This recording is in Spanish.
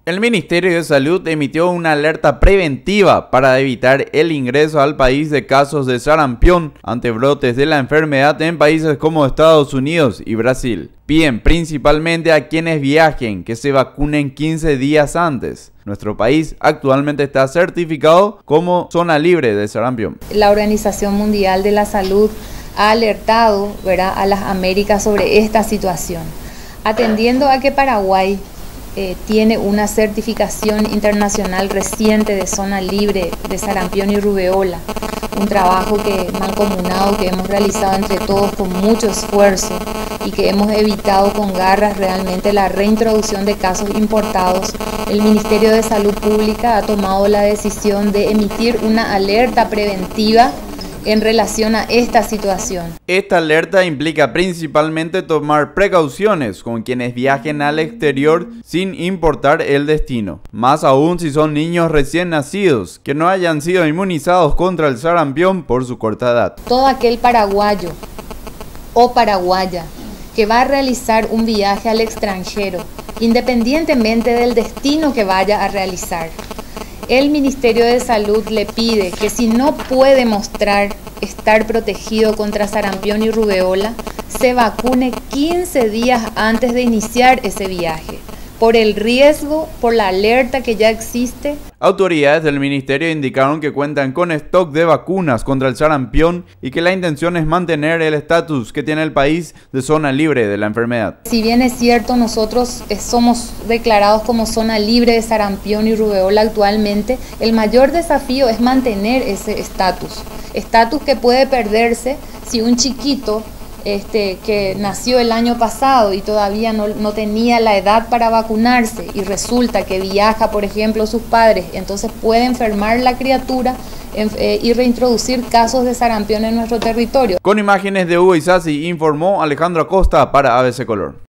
El Ministerio de Salud emitió una alerta preventiva para evitar el ingreso al país de casos de sarampión ante brotes de la enfermedad en países como Estados Unidos y Brasil. Piden principalmente a quienes viajen que se vacunen 15 días antes. Nuestro país actualmente está certificado como zona libre de sarampión. La Organización Mundial de la Salud ha alertado, ¿verdad?, a las Américas sobre esta situación, atendiendo a que Paraguay tiene una certificación internacional reciente de zona libre de sarampión y rubeola, un trabajo mancomunado que hemos realizado entre todos con mucho esfuerzo y que hemos evitado con garras realmente la reintroducción de casos importados. El Ministerio de Salud Pública ha tomado la decisión de emitir una alerta preventiva en relación a esta situación. Esta alerta implica principalmente tomar precauciones con quienes viajen al exterior sin importar el destino, más aún si son niños recién nacidos que no hayan sido inmunizados contra el sarampión por su corta edad. Todo aquel paraguayo o paraguaya que va a realizar un viaje al extranjero, independientemente del destino que vaya a realizar, el Ministerio de Salud le pide que si no puede mostrar estar protegido contra sarampión y rubeola, se vacune 15 días antes de iniciar ese viaje, por el riesgo, por la alerta que ya existe. Autoridades del ministerio indicaron que cuentan con stock de vacunas contra el sarampión y que la intención es mantener el estatus que tiene el país de zona libre de la enfermedad. Si bien es cierto, nosotros somos declarados como zona libre de sarampión y rubeola actualmente, el mayor desafío es mantener ese estatus que puede perderse si un chiquito que nació el año pasado y todavía no tenía la edad para vacunarse y resulta que viaja, por ejemplo, sus padres, entonces puede enfermar la criatura y reintroducir casos de sarampión en nuestro territorio. Con imágenes de Hugo Isasi informó Alejandro Acosta para ABC Color.